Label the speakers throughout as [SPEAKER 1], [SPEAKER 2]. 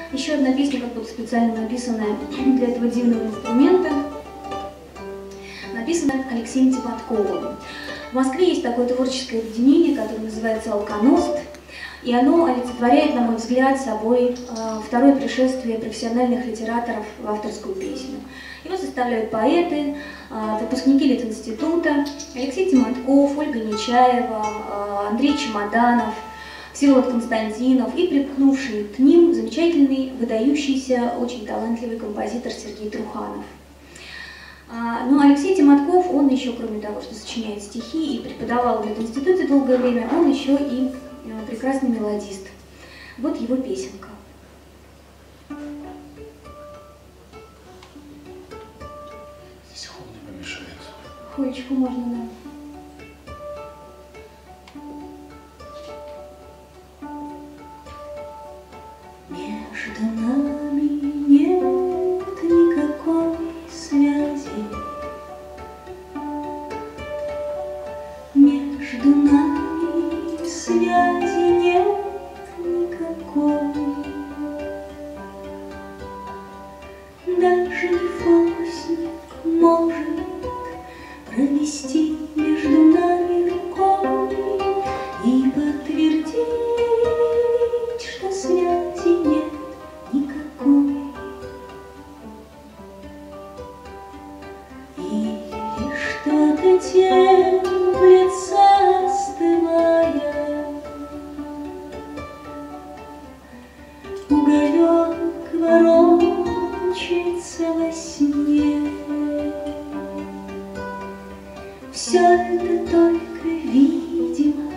[SPEAKER 1] Еще одна песня, как будто специально написанная для этого дивного инструмента, написана Алексеем Тиматковым. В Москве есть такое творческое объединение, которое называется «Алконост», и оно олицетворяет, на мой взгляд, собой второе пришествие профессиональных литераторов в авторскую песню. Его составляют поэты, выпускники Литинститута, Алексей Тиматков, Ольга Нечаева, Андрей Чемоданов, Всеволод Константинов и припкнувший к ним замечательный, выдающийся, очень талантливый композитор Сергей Труханов. Но Алексей Тиматков, он еще, кроме того, что сочиняет стихи и преподавал в Литинституте долгое время, он еще и прекрасный мелодист. Вот его песенка.
[SPEAKER 2] Здесь хол не помешает.
[SPEAKER 1] Хоечку можно, да.
[SPEAKER 3] Между нами нет никакой связи. Между нами связи нет никакой. Даже не фокусник может провести между нами рукой и подтвердить, что связи нет никакой. Или что-то теплится, остывая, уголек ворочается во сне. Все это только видимость,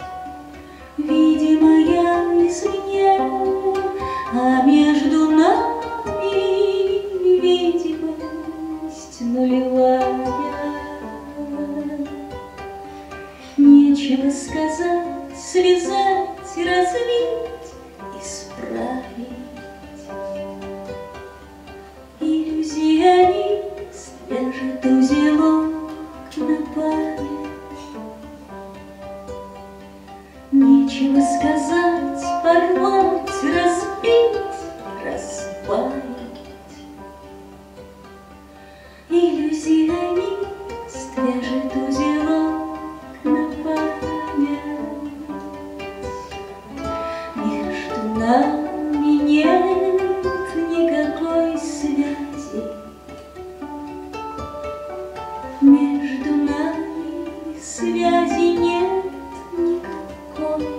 [SPEAKER 3] видимая извне, а между нами видимость нулевая. Нечего сказать, связать, развить, исправить. Иллюзионист вяжет узелок на память. Нечего сказать, порвать, разбить, разбавить. Иллюзионист вяжет узелок на память. Между нами нет никакой связи. Между нами связи нет никакой.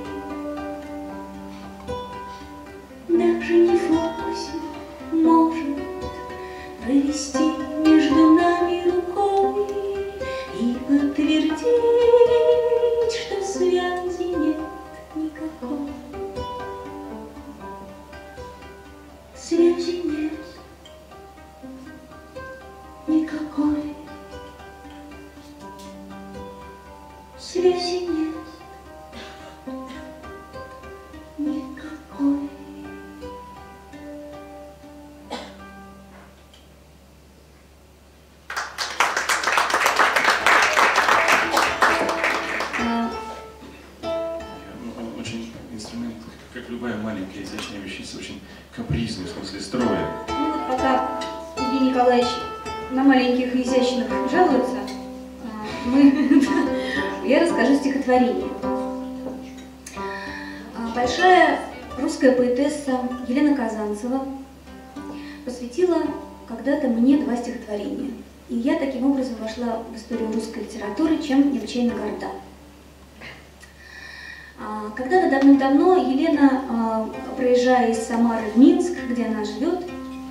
[SPEAKER 3] Даже не фокусник может провести между нами рукой и подтвердить, что связи нет никакой. Связи нет никакой. Связи нет никакой.
[SPEAKER 2] Очень инструмент, как любая маленькая изящная вещица, очень капризный, в смысле строя.
[SPEAKER 1] Ну вот пока Евгений Николаевич на маленьких и изящных жалуется, я расскажу стихотворение. Большая русская поэтесса Елена Казанцева посвятила когда-то мне 2 стихотворения. И я таким образом вошла в историю русской литературы, чем необычайно горда. Когда-то давным-давно Елена, проезжая из Самары в Минск, где она живет,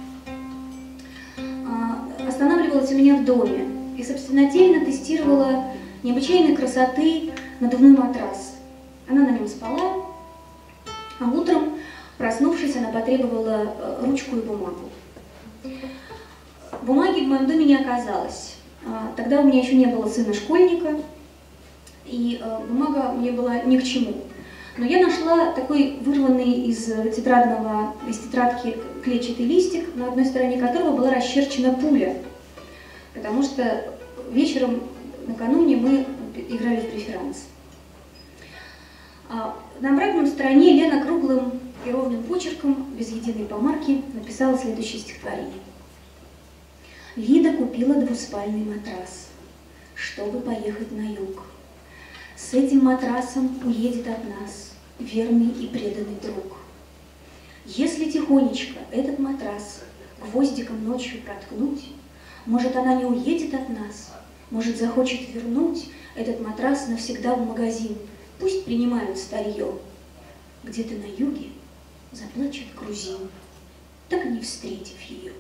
[SPEAKER 1] останавливалась у меня в доме и собственнотельно тестировала необычайной красоты надувной матрас. Она на нем спала, а утром, проснувшись, она потребовала ручку и бумагу. Бумаги в моем доме не оказалось. Тогда у меня еще не было сына-школьника, и бумага мне была ни к чему. Но я нашла такой вырванный из тетрадки клетчатый листик, на одной стороне которого была расчерчена пуля, потому что вечером накануне мы играли в преферанс. На обратной стороне Лена круглым и ровным почерком, без единой помарки, написала следующее стихотворение. Лида купила двуспальный матрас, чтобы поехать на юг. С этим матрасом уедет от нас верный и преданный друг. Если тихонечко этот матрас гвоздиком ночью проткнуть, может, она не уедет от нас, может, захочет вернуть этот матрас навсегда в магазин. Пусть принимают старье. Где-то на юге заплачет грузин, так и не встретив ее.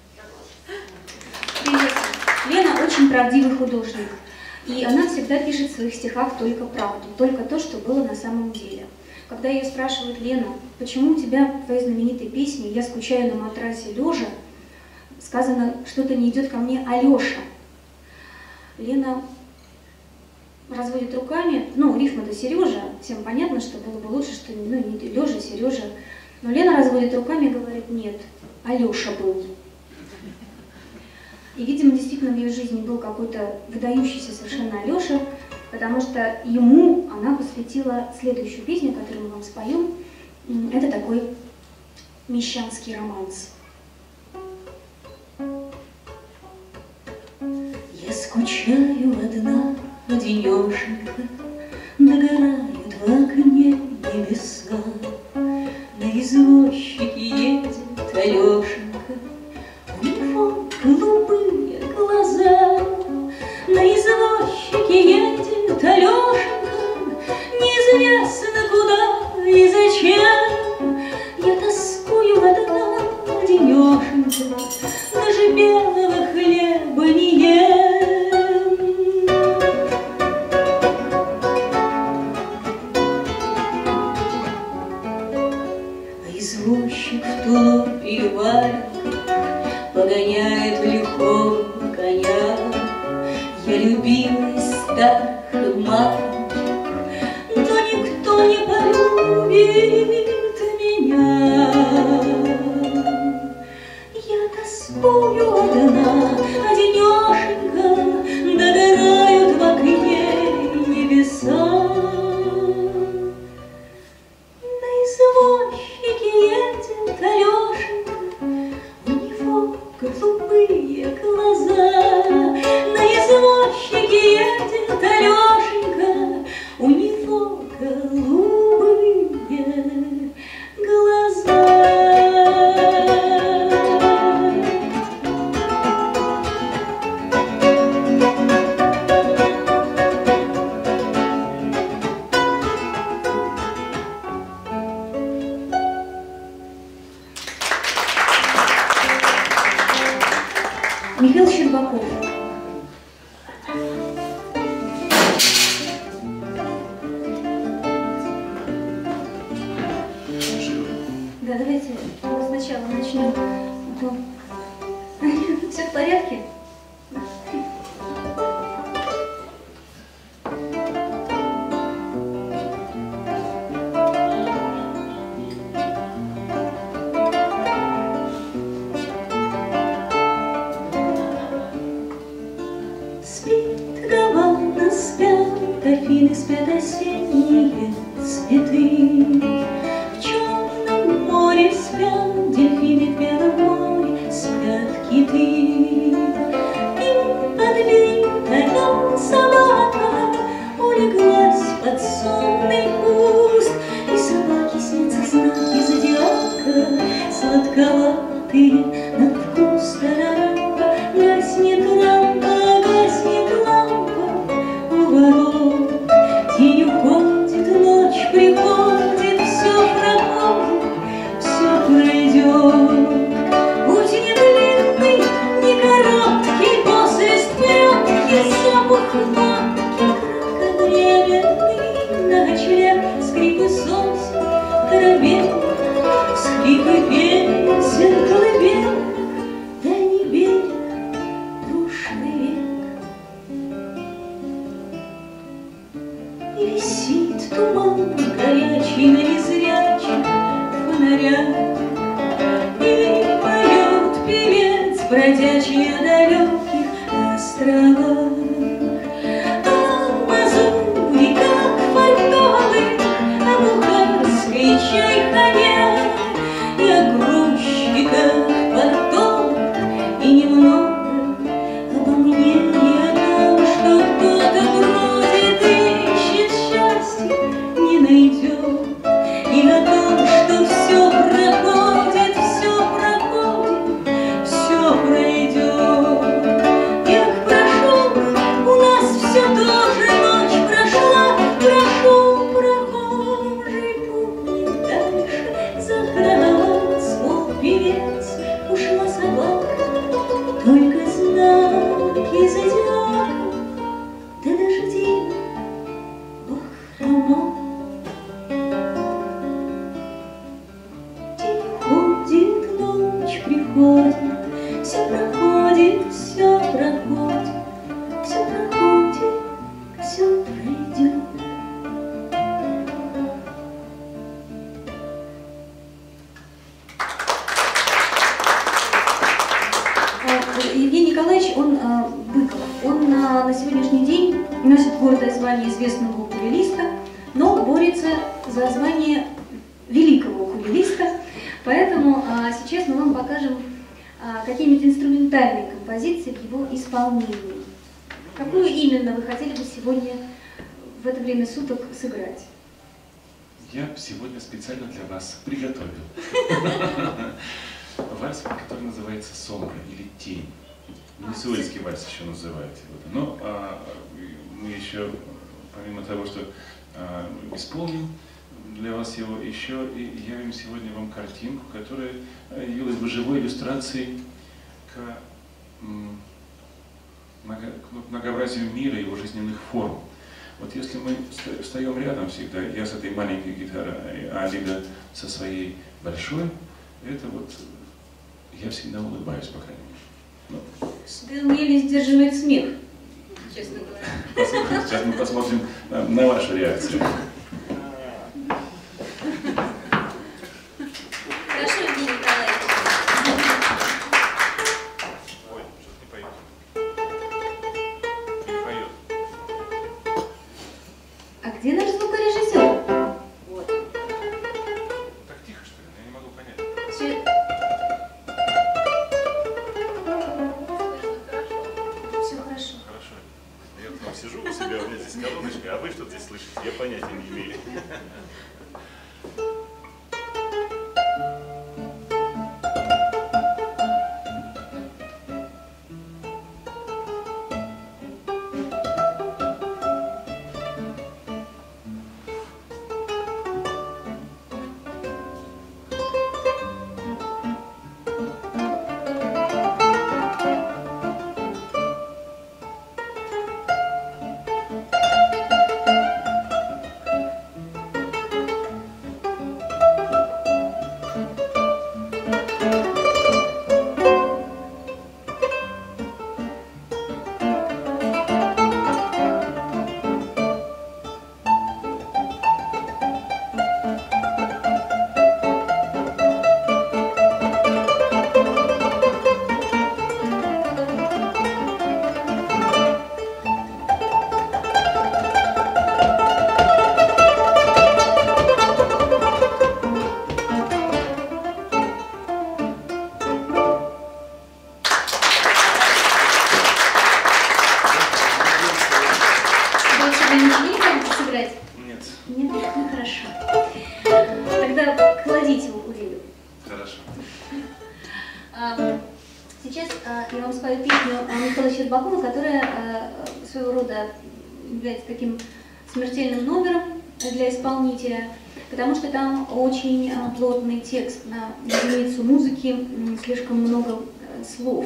[SPEAKER 1] Привет. Лена очень правдивый художник, и она всегда пишет в своих стихах только правду, только то, что было на самом деле. Когда ее спрашивают: Лена, почему у тебя в твоей знаменитой песне «Я скучаю на матрасе лежа» сказано «что-то не идет ко мне Алеша». Лена разводит руками, ну, рифма-то Сережа, всем понятно, что было бы лучше, что не Лежа, Сережа. Но Лена разводит руками и говорит: нет, Алеша был. И, видимо, действительно в ее жизни был какой-то выдающийся совершенно Алеша, потому что ему она посвятила следующую песню, которую мы вам споем. Это такой мещанский романс.
[SPEAKER 3] Я скучаю одна, денешенька, догорают в окне небеса. На извозчике едет Алешенька, у него голубые глаза. На извозчике едет Алешенька, неизвестно куда и зачем. Я тоскую одна, денешенька, даже белого хлеба не ем. А извозчик в тулупе и валенках погоняет легко коня. Я любила из старых мальчик, но никто не полюбит меня. Я тоскую одна, одинешенька, догорают в окне небеса. На извозчике едет Алешенька, у него голубые глаза. На извозчике едет Алешенька, у него голубые глаза.
[SPEAKER 1] Михаил Щербаков. Да, давайте мы сначала начнем. Все в порядке?
[SPEAKER 3] Спит Гавана, спят Афины, спят осенние цветы. В черном море спят дельфины, в белом море спят киты. И подбитая собака улеглась под сонный куст, и собаке снятся знаки зодиака, сладковатые на вкус. Гаснет лампа, гаснет лампа у ворот. День уходит, ночь приходит, все проходит, все пройдет. Путь не длинный, не короткий, посвист легкий, запах матки, кратковременный, на ночлег скрипы сосен, корабель, скрипы песен, колыбель, дальний берег, прошлый век. И висит туман горячий на незрячих фонарях, и поет певец бродячий на далеких островах. А мазури, как фальтовый, на бухарской чайхане
[SPEAKER 1] врач, он Быков, он на сегодняшний день носит гордое звание известного укулелиста, но борется за звание великого укулелиста. Поэтому сейчас мы вам покажем какие-нибудь инструментальные композиции в его исполнении. Какую именно вы хотели бы сегодня в это время суток сыграть?
[SPEAKER 2] Я сегодня специально для вас приготовил вальс, который называется «Сомбра» или «Тень». Венесуэльский вальс еще называют его. Но мы еще, помимо того, что исполним для вас его, еще и явим сегодня вам картинку, которая явилась бы живой иллюстрацией к многообразию мира и его жизненных форм. Вот если мы встаем рядом всегда, я с этой маленькой гитарой, а Лида со своей большой, это вот я всегда улыбаюсь, по крайней мере.
[SPEAKER 1] Вы умели сдерживать смех, честно говоря.
[SPEAKER 2] Сейчас мы посмотрим на вашу реакцию.
[SPEAKER 1] Хорошо, Евгений Николаевич.
[SPEAKER 2] Ой, что-то не поет. Не поет.
[SPEAKER 1] А где наш звукорежиссер? Вот.
[SPEAKER 2] Так тихо, что ли? Я не могу понять.
[SPEAKER 1] Все хорошо.
[SPEAKER 2] Хорошо. Я там сижу у себя, у меня здесь колоночка, а вы что здесь слышите? Я понятия не имею.
[SPEAKER 1] Сейчас я вам спою песню Михаила Щербакова, которая своего рода является таким смертельным номером для исполнителя, потому что там очень плотный текст на единицу музыки, слишком много слов.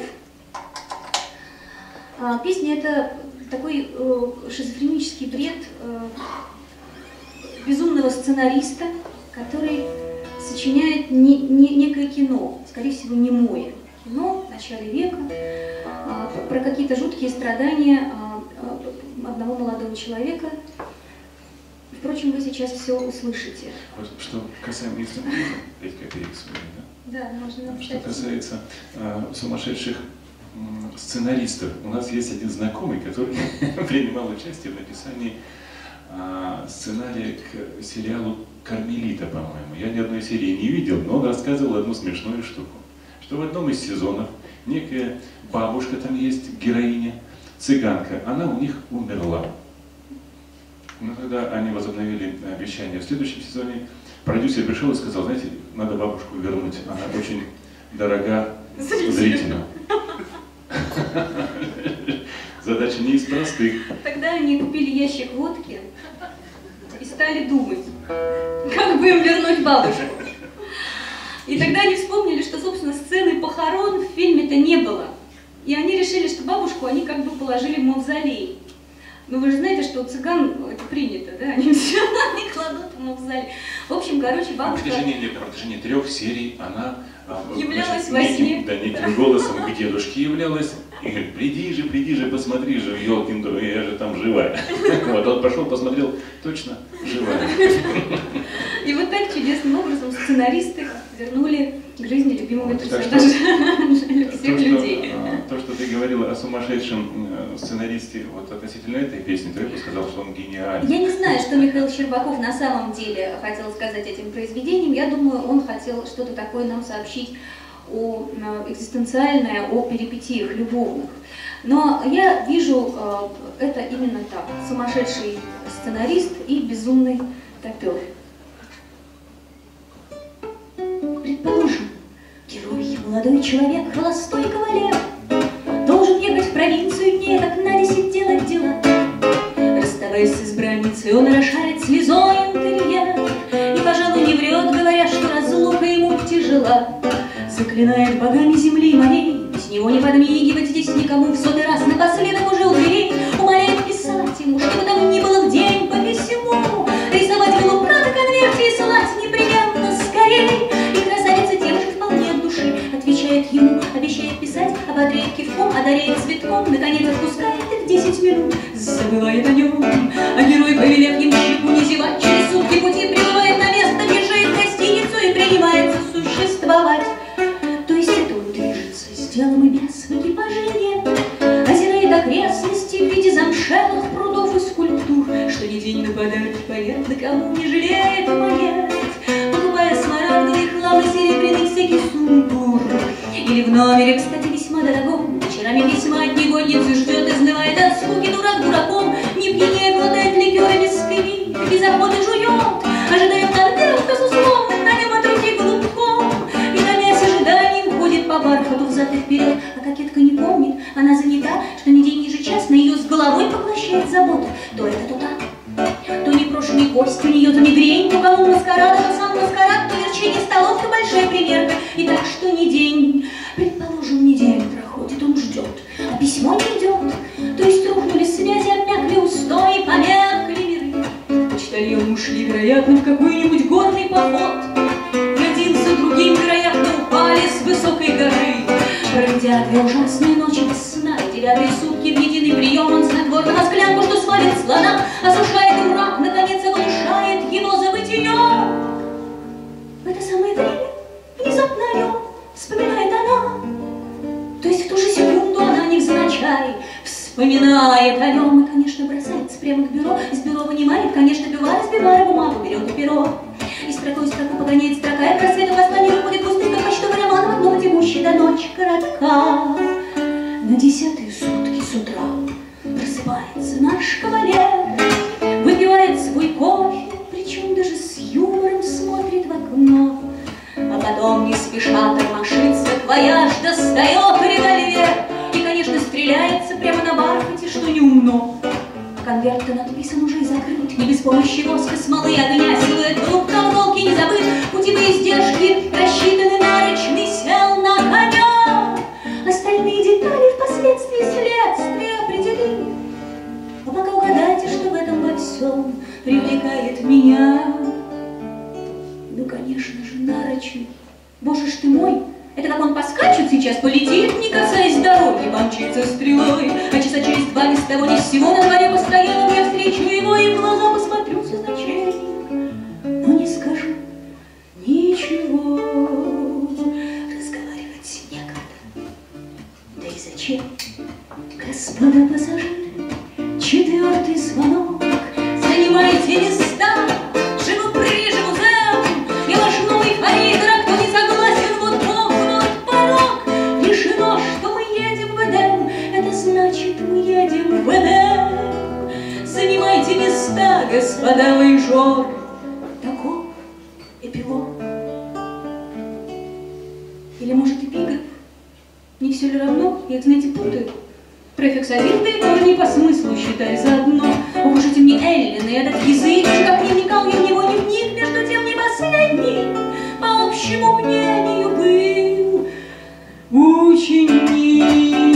[SPEAKER 1] Песня — это такой шизофренический бред безумного сценариста, который сочиняет некое кино, скорее всего, немое кино в начале века, про какие-то жуткие страдания одного молодого человека. Впрочем, вы сейчас все услышите.
[SPEAKER 2] Вот, что касаемо инструмента, 5 копеек своих, да?
[SPEAKER 1] Да, можно.
[SPEAKER 2] Что касается сумасшедших сценаристов, у нас есть один знакомый, который принимал участие в написании сценария к сериалу «Кармелита», по-моему. Я ни одной серии не видел, но он рассказывал одну смешную штуку, что в одном из сезонов некая бабушка, там есть героиня, цыганка, она у них умерла. Но когда они возобновили обещание в следующем сезоне, продюсер пришел и сказал: знаете, надо бабушку вернуть, она очень дорога зрителю. Задача не из простых.
[SPEAKER 1] Тогда они купили ящик водки и стали думать, как бы им вернуть бабушку. И тогда они вспомнили, что, собственно, сцены похорон в фильме-то не было. И они решили, что бабушку они как бы положили в мавзолей. Но вы же знаете, что у цыган это принято, да? Они все не кладут в мавзолей. В общем, короче, бабушка...
[SPEAKER 2] На протяжении 3 серий она
[SPEAKER 1] являлась во сне.
[SPEAKER 2] Да, неким голосом к дедушке являлась. И говорит: приди же, посмотри же, елкин дров, я же там живая. Вот он пошел, посмотрел, точно живая.
[SPEAKER 1] И вот так через чудесным образом сценаристы вернули к жизни любимого
[SPEAKER 2] Вот,
[SPEAKER 1] персонажа всех людей.
[SPEAKER 2] То, что ты говорила о сумасшедшем сценаристе вот относительно этой песни, то я бы сказал, что он гениальный.
[SPEAKER 1] Я не знаю, что Михаил Щербаков на самом деле хотел сказать этим произведением. Я думаю, он хотел что-то такое нам сообщить о экзистенциальное, о перипетиях любовных. Но я вижу это именно так. Сумасшедший сценарист и безумный топер. Предположим, герой, молодой человек, холостой кавалер, должен ехать в провинцию дней, как на 10 делать дела. Расставаясь с избранницей, он орошает слезой интерьер и, пожалуй, не врет, говоря, что разлука ему тяжела. Заклинает богами земли и морей без него не подмигивать здесь никому, в сотый раз напоследок уже у дверей умоляет писать ему, что бы там ни было в день по письму, рисовать в лупра на конверте и слать непременно скорей. И красавица тем же вполне от души отвечает ему, обещает писать, ободряет кивком, одаряет цветком, наконец отпускает и в 10 минут забывает о нем. А герой, повелев ямщику не зевать, через сутки пути прибывает на место, бежит в гостиницу и принимается существовать. То есть это он движется с делом и без экипажа нет, озирает окрестности в виде замшелых прудов и скульптур, что ни день нападает поэт, на кому не жалеет монет, покупая смарагдовый хлам и серебряный всякий сумбур. Или в номере, кстати, весьма дорогом, вечерами весьма от негодницы ждет, изнывает от скуки дурак дураком, не пьянее глотает ликеры без спины, без охоты жует, ожидая конверт, безусловно, на нем от руки голубком, и томясь ожиданием ходит по бархату взад и вперед, а кокетка не помнит, она занята, что ни день, ни же час на ее с головой поглощает забота, то это, то так, то непрошенный гость у нее, то мигрень, то кому маскарад, то сам маскарад, то верчение столов, то большая примерка, и так что ни день, предположим, неделя проходит, он ждет, а письмо не идет, то есть рухнули связи, обмякли устои, померкли миры. Почтальоны ушли, вероятно, в какой-нибудь горный поход, и один за другим, вероятно, упали с высокой горы. Проведя 2 ужасные ночи без сна, и 9-е сутки в единый прием, он снотворно склянку, что свалит слона, осушает и мрак, наконец оглушает его забытие. В это самое время внезапно о нем вспоминает она, то есть в ту же секунду она невзначай вспоминает о нем и, конечно, бросается прямо к бюро, из бюро вынимает, конечно, сбивая бумагу, берет и перо. И строкой строку погоняет строка, и просвету послание выходит густым, как почтовый роман, в одном тягущий до ночи коротка. На 10-е сутки с утра просыпается наш кавалер, выпивает свой кофе, причем даже с юмором смотрит в окно, а потом не спеша тормошится, квояж достает револьвер и, конечно, стреляется прямо на бархате, что не умно. Конверт-то надписан уже и закрыт, не без помощи воска, смолы, огня, силуэт голубка в волке не забыт, путевые издержки рассчитаны нарочный, сел на коня. Остальные детали впоследствии следствие определит. А пока угадайте, что в этом во всем привлекает меня. Ну, конечно же, нарочный. Боже ж ты мой! Это как он поскачет сейчас, полетит, не касаясь дороги, помчится стрелой, а часа через 2 без того ни с сего на дворе постоянно я встречу его и в глаза посмотрю со значением, но не скажу ничего. Разговаривать некогда. Да и зачем? Господа пассажиры, 4-й звонок, занимайте места, живу приживу зэм, я ваш новый фаридар, а кто не согласен, вот порог. Решено, что мы едем в Эдем, это значит, мы едем в Эдем. Занимайте места, господа воежоры. Таков эпилог. Или, может, эпиграф? Не все ли равно? Я их, знаете, путаю. Префикс один, да и тоже не по смыслу считай заодно. Укажите мне Эллин, и этот язык, что как не вникал я в него, не вник, между тем не последний. По общему мнению был ученик.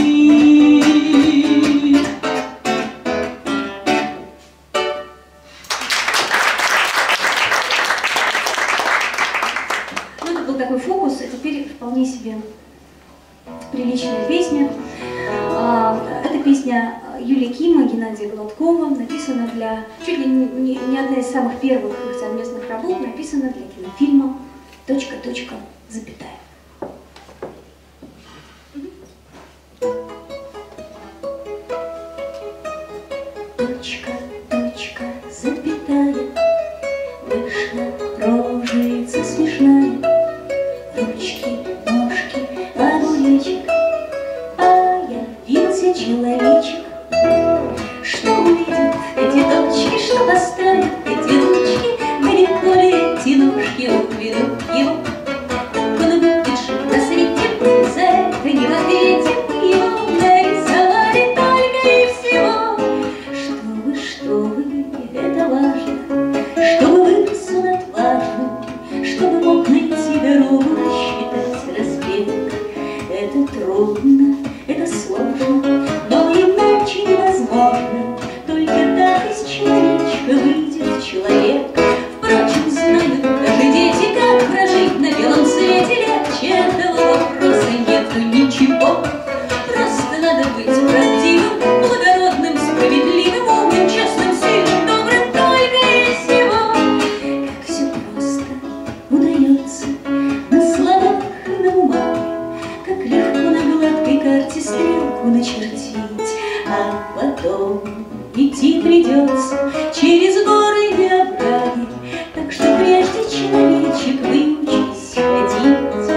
[SPEAKER 1] Ну, это был такой фокус, а теперь вполне себе приличная песня. Эта песня Юлии Кима, Геннадия Гладкова, написана для, чуть ли не одна из самых первых их совместных работ, написана для кинофильма «Точка, точка, запятая». Точка, точка, запятая, вышла рожица смешная, ручки, ножки, огуречек, а явился человечек. Что увидят эти точки, что поставят эти ручки, далеко ли эти ножки уведут его? Он увидит, что на свете, за это не в ответе, его нарисовали только и всего. Что вы, это важно, чтобы вырос он отважным, чтобы мог найти дорогу, считать распевок. Это трудно, это сложно, но иначе невозможно. Только так из человечка выйдет человек. Впрочем, знают даже дети, как прожить на белом свете. Легче этого вопроса нету ничего. Просто надо быть правдивым, благородным, справедливым, умным, честным, сильным, добрым, только и всего. Как все просто удается на словах, на бумаге, как легко на гладкой карте стрелку начертить, а потом идти придется через горы и овраги. Так что прежде, человечек, выучись ходить.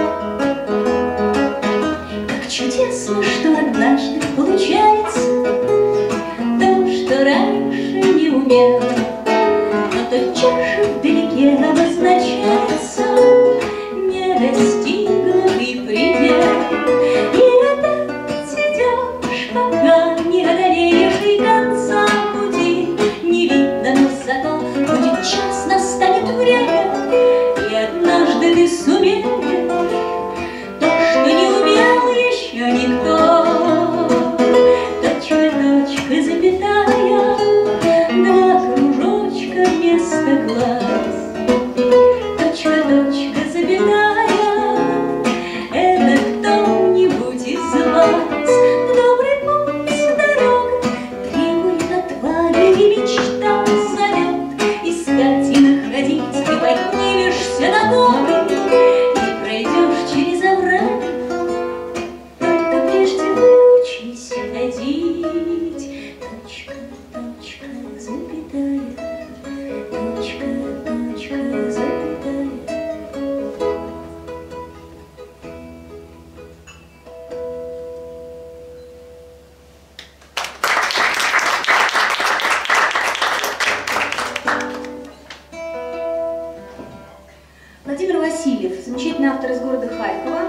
[SPEAKER 1] Как чудесно, что однажды получается то, что раньше не умел, но тотчас же вдалеке обозначается недостигнутый предел. И опять идешь, пока не одолеешь и конца пути не видно, но зато будет час, настанет время, и однажды ты сумеешь то, что не умел еще никто. Точка, точка, запятая, два кружочка вместо глаз. Точка, точка, запятая, это кто-нибудь из вас. В добрый путь дорога требует отваги, и мечта зовет искать и находить. Ты поднимешься на горы и пройдешь через овраг. Только прежде выучись ходить. Точка, точка, запятая, точка, точка, запятая. Владимир Васильев, замечательный автор из города Харькова,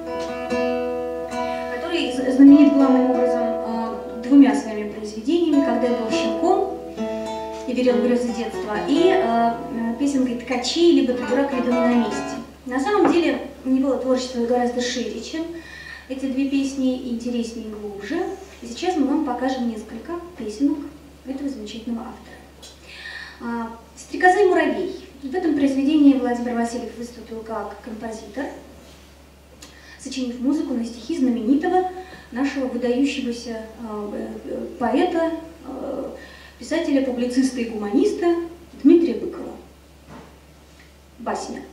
[SPEAKER 1] который знаменит главным образом двумя своими произведениями «Когда я был щенком» и «Верил в грезы детства», и песенкой «Ткачи», либо «Ты дурак, либо не на месте». На самом деле у него творчество гораздо шире, чем эти две песни, и интереснее и глубже. И сейчас мы вам покажем несколько песенок этого замечательного автора. «Стрекоза и муравей». В этом произведении Владимир Васильев выступил как композитор, сочинив музыку на стихи знаменитого нашего выдающегося поэта, писателя, публициста и гуманиста Дмитрия Быкова. Басня.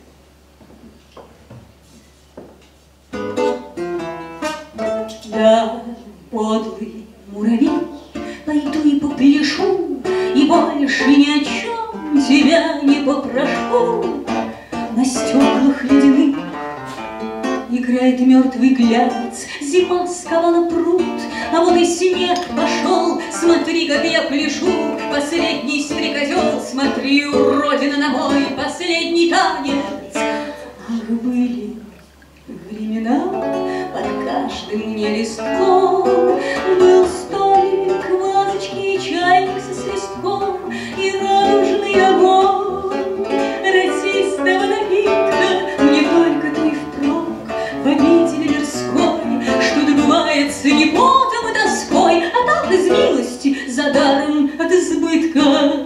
[SPEAKER 1] Да, подлый муравей, пойду и попляшу, и больше ни о чем тебя не попрошу. На стеклах ледяных играет мертвый глянец, зима сковала пруд, а вот и снег пошел. Смотри, как я пляшу, последний стрекозел, смотри, уродина, на мой последний танец. Ах, были времена, под каждым мне листком был столик, вазочки и чайник со свистком, и радужный огонь расистого напитка мне только ты впрок в обители мирской, что добывается не потом и тоской, а так из милости, за даром от избытка.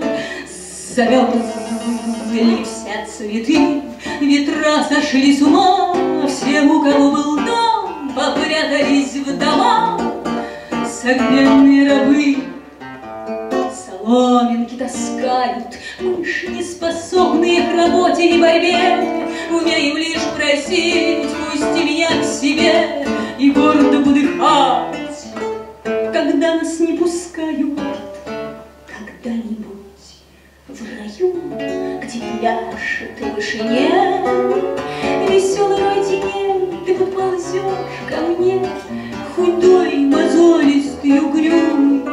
[SPEAKER 1] Замерзли все цветы, ветра сошли с ума, все, у кого был дом, попрятались в дома.
[SPEAKER 3] согбенные рабы соломинки таскают, мыши, неспособные к работе и борьбе. Умеем лишь просить, пусти меня к себе и гордо выдыхать, когда нас не пускают. Когда-нибудь в раю, где пляшет в вышине веселый рой теней, ты подползешь ко мне, худой, мозолистый, угрюмый,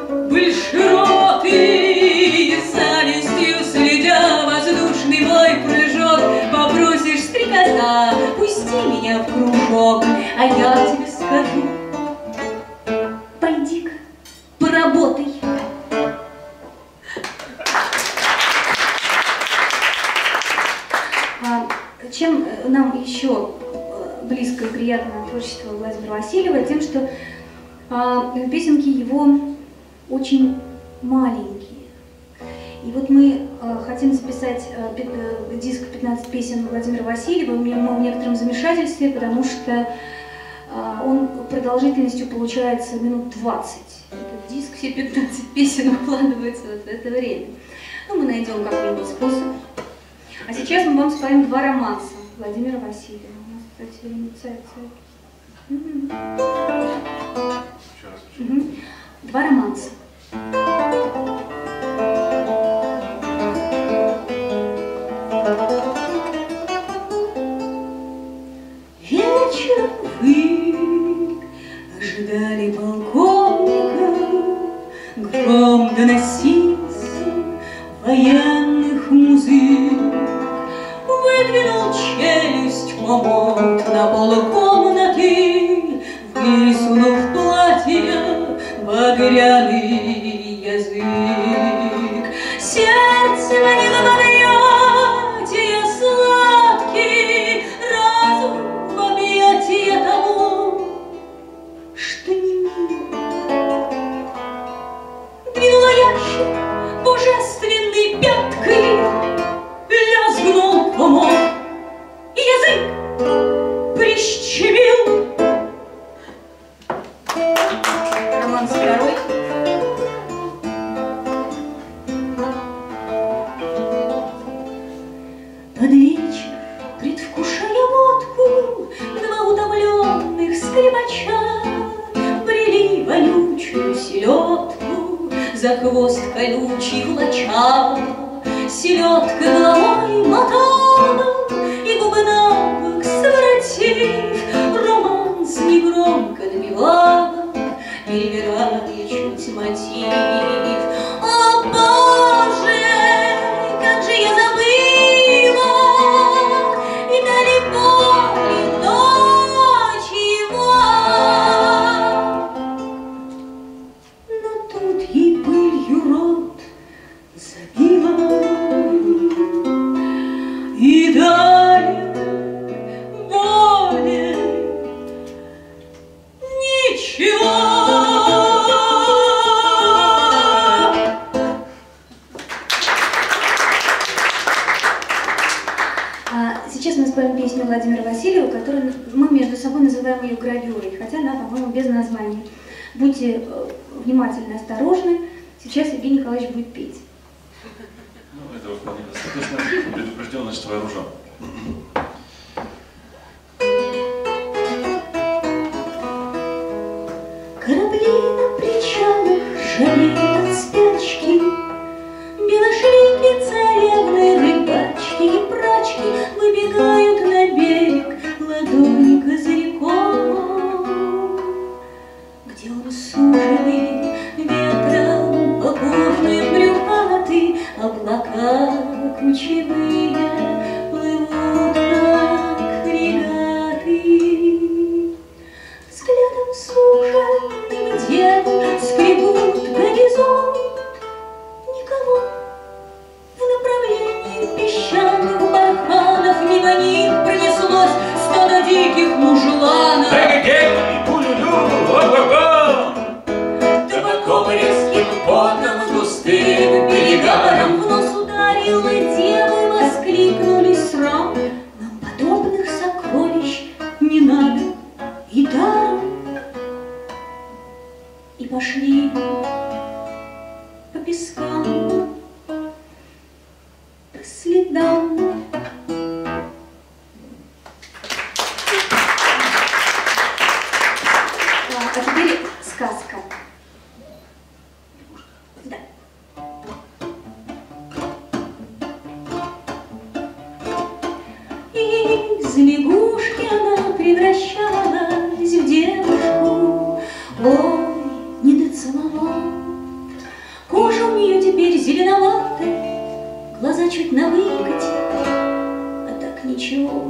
[SPEAKER 3] большеротый, завистью следя воздушный мой прыжок. Попросишь, стрекоза, пусти меня в кружок, а я тебе скажу: пойди-ка, поработай.
[SPEAKER 1] Чем нам еще близко и приятно творчество Владимира Васильева? Тем, что песенки его очень маленькие. И вот мы хотим записать диск 15 песен Владимира Васильева. Мы в некотором замешательстве, потому что он продолжительностью получается минут 20. Этот диск, все 15 песен укладываются вот в это время. Ну, мы найдем какой-нибудь способ. А сейчас мы вам споем два романса Владимира Васильева. У нас, кстати, инициация. Два романса.
[SPEAKER 3] Вечером вы ожидали полковника, гром доносился военных музык. Выдвинул челюсть комод на полу комнаты, высунув платье багряный язык. Сердце манило в объятия сладкий, разум в объятия того, что не мило. Двинула ящик божественной пяткой, лязгнул комод, и язык прищемил.
[SPEAKER 1] Романс второй.
[SPEAKER 3] Под вечер, предвкушая водку, два утомленных скрипача брели вонючую селедку за хвост колючий влача. Селедка головой мотала и губы набок своротив, романс негромко напевала, перебирая чуть мотив. О, Боже, как же я забыла, и далеко ли ночь его. Но тут ей пылью рот забила, и далее более ничего.
[SPEAKER 1] Сейчас мы споем песню Владимира Васильева, которую мы между собой называем ее гравюрой, хотя она, по-моему, без названия. Будьте внимательны, осторожны. Сейчас Евгений Николаевич будет петь.
[SPEAKER 2] Ну, этого вполне достаточно. Предупрежден, значит, вооружен.
[SPEAKER 3] Корабли на причалах жалеют от спячки, белошвейки, царевны, рыбачки и прачки выбегают на берег ладони козырьком, где он суженный ветром покорный брюхатый, облака кучевые плывут
[SPEAKER 1] пошли по пескам, по следам. А теперь сказка. Да. Из лягушки она превращалась в девушку. Ой, не доцеловал. Кожа у нее теперь зеленоватая, глаза чуть на выкате, а так ничего.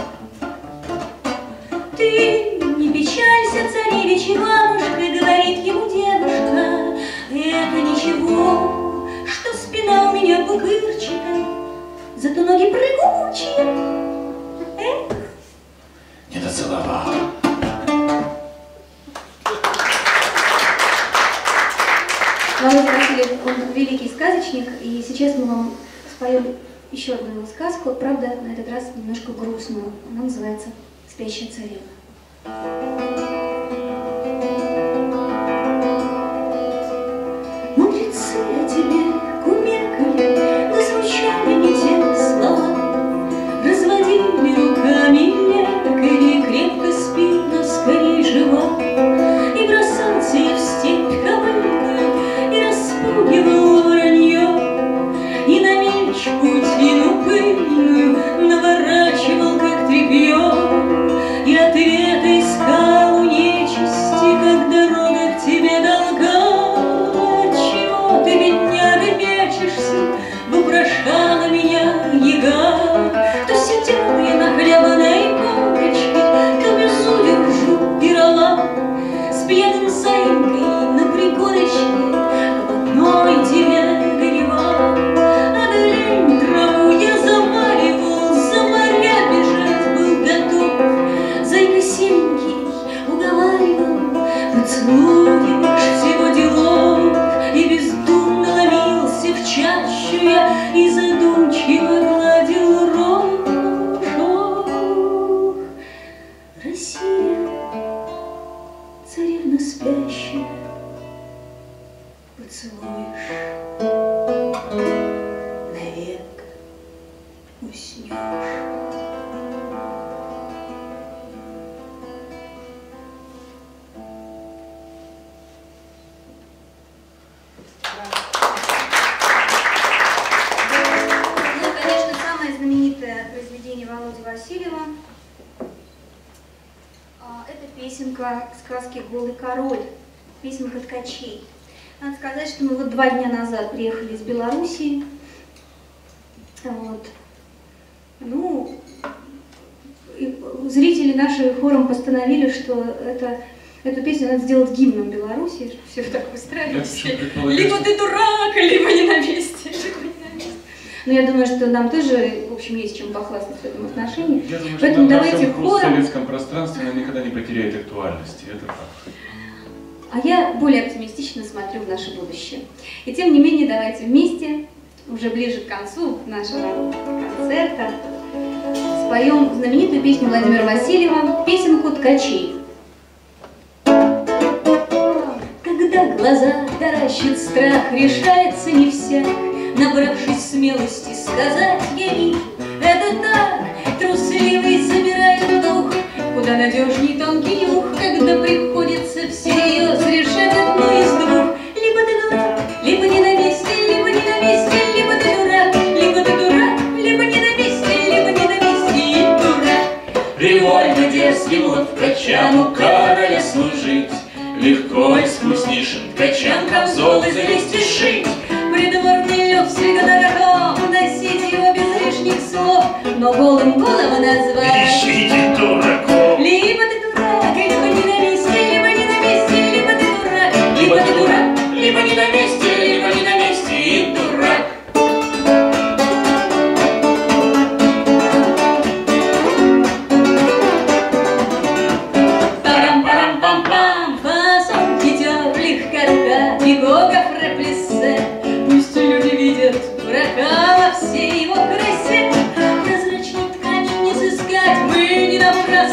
[SPEAKER 1] Ты не печалься, царевич, бабушка, говорит ему девушка, это ничего, что спина у меня пупырчатая, зато ноги прыгучие. Эх.
[SPEAKER 2] Не доцеловал.
[SPEAKER 1] Володя Васильев, он великий сказочник, и сейчас мы вам споем еще одну его сказку, правда, на этот раз немножко грустную. Она называется «Спящая царевна». Мудрецы о тебе кумекали, но звучали не те слова, разводили руками лекари, крепко спит, но скорей жива, и бросался я в степь ковыльную, и распугивал воронье, и на меч путину пыльную наворачивал, как тряпье, и ответа искал у нечисти, как дорога к тебе долга. Отчего ты, бедняга, мячешься, вопрошала меня яга? То сидел я на хлебной полочке, то без удержу пирала, с пьяным заинькой на пригорочке, об одной тебе горевал. А долень траву я замаривал, за моря бежать был готов. Зайка серенький уговаривал, поцелуешь всего делов, и бездумно ломился в чащу я, и задумчиво гладил рожок. Россия, царевна спящая, поцелуешь, навек уснешь. Ну, конечно, самое знаменитое произведение Володи Васильева – это песенка сказки «Голый король», песенка ткачей. Надо сказать, что мы вот 2 дня назад приехали из Белоруссии. Вот. Ну, и зрители наши хором постановили, что эту песню надо сделать гимном Беларуси, чтобы все так устраивалось. Либо ты дурак, либо не на месте. Но я думаю, что нам тоже, в общем, есть чем похвастаться в этом отношении.
[SPEAKER 2] Я думаю,
[SPEAKER 1] поэтому
[SPEAKER 2] что
[SPEAKER 1] давайте
[SPEAKER 2] в
[SPEAKER 1] хором.
[SPEAKER 2] постсоветском пространстве она никогда не потеряет актуальности. Это факт.
[SPEAKER 1] А я более оптимистично смотрю в наше будущее. И тем не менее, давайте вместе, уже ближе к концу нашего концерта, споем знаменитую песню Владимира Васильева, песенку «Ткачей». Когда глаза таращит страх, решается не всяк, набравшись смелости сказать ей, это так, трусливый забирает дух, куда надежней тонкий нюх, когда приходится всерьез решать одно из двух. Либо ты дурак, либо не на месте, либо не на месте, либо ты дурак, либо ты дурак, либо не на месте, либо не на месте и дурак.
[SPEAKER 4] Привольно дерзким вот ткачам у короля служить, легко искуснейшим ткачам камзол и завести шить.
[SPEAKER 1] Придворный лев всегда дорого, носить его без лишних слов, но голым голову назвать.
[SPEAKER 4] Ищите дураков.
[SPEAKER 1] Либо ты дурак, либо не на месте, либо не на месте, либо ты дурак,
[SPEAKER 4] Либо ты дурак, либо не на месте, либо не на месте и дурак.
[SPEAKER 1] Парам-парам-пам-пам, фасон тетер, легкотка, фигогов реплессе. Пусть люди видят дурака во всей его красе. Прозрачной ткани не сыскать, мы не напрасно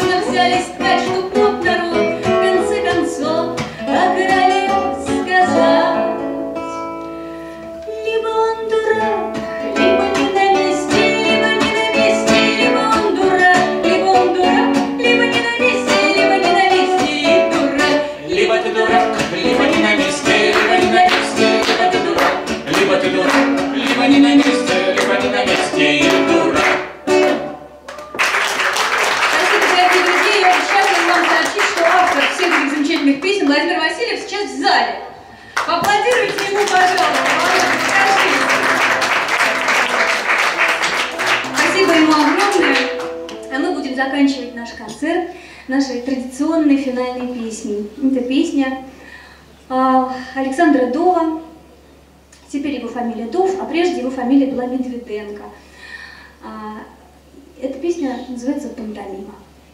[SPEAKER 1] нашей традиционной финальной песни. Это песня Александра Дова. Теперь его фамилия Дов, а прежде его фамилия была Медведенко. Эта песня называется «Пантомима».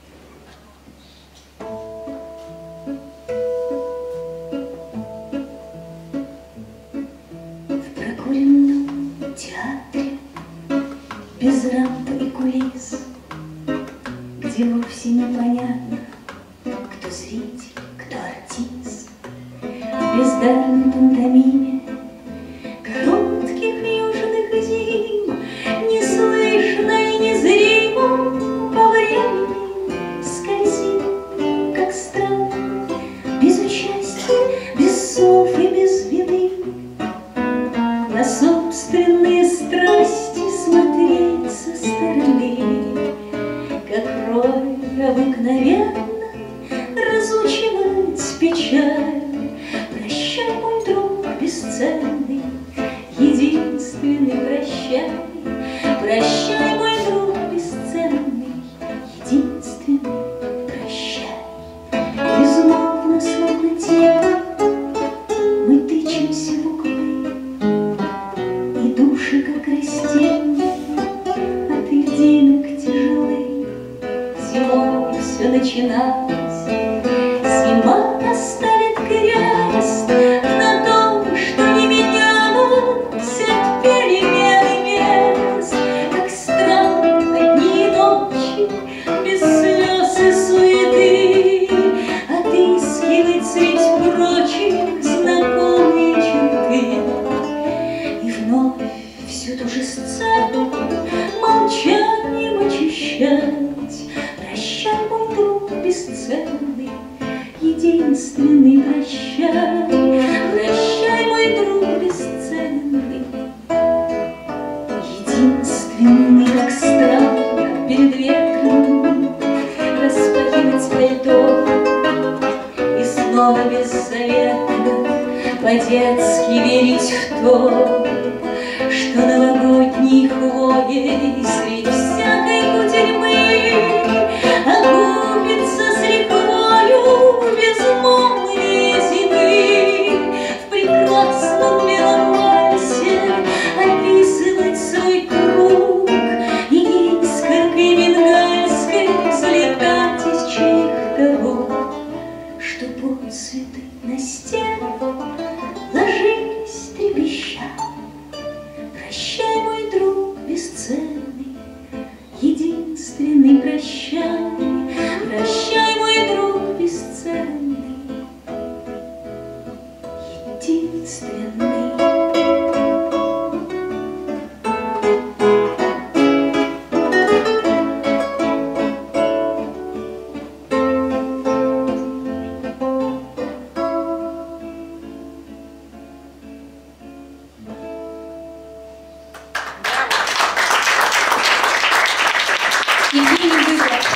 [SPEAKER 1] В прокуренном театре без рампы и кулис, где вовсе непонятно, кто зритель, кто артист, в бездарной пантомиме коротких южных зим неслышно и незримо по времени скользит, как странно, без участия, без слов и без вины, на собственные страсти смотреть со стороны, как роль обыкновенно разучивать печаль. Прощай, мой друг бесценный, единственный, прощай. Прощай, мой друг бесценный, единственный, прощай. Безмолвно, словно тень, мы тычемся в углы, и души, как растения, от льдинок тяжелы. Зимой все начиналось, зима оставит крест на том, что не менялось от перемены мест. Как странно дни и ночи, без слез и суеты, отыскивать средь прочих знакомые черты. И вновь всю ту же сцену молчанием очищать. Прощай, мой друг бесценный, единственный, прощай. Прощай, мой друг бесценный, единственный. Как странно перед ветром распахивать пальто и снова беззаветно по-детски верить в то, что новогодней хвоей средь всякой кутерьмы окупится с лихвою безмолвие зимы. В прекрасном белом вальсе описывать свой круг и искоркой бенгальской взлетать из чьих-то рук, чтоб отцветы на стенах ложились трепеща. Прощай, мой друг бесценный, единственный, прощай. Прощай, мой друг бесценный, единственный. Евгений Быков.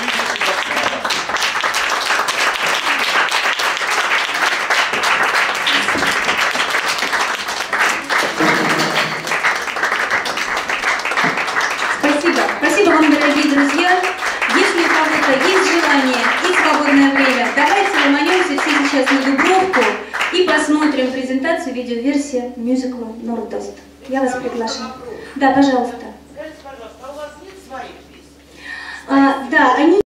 [SPEAKER 1] Спасибо вам, дорогие друзья. Если у кого-то есть желание и свободное время, давайте ломанемся все сейчас на Дубровку и посмотрим презентацию, видеоверсия мюзикла «Нордост». Я вас приглашаю. Да, пожалуйста.
[SPEAKER 5] Скажите, пожалуйста, а у вас нет своих песен?
[SPEAKER 1] Да, они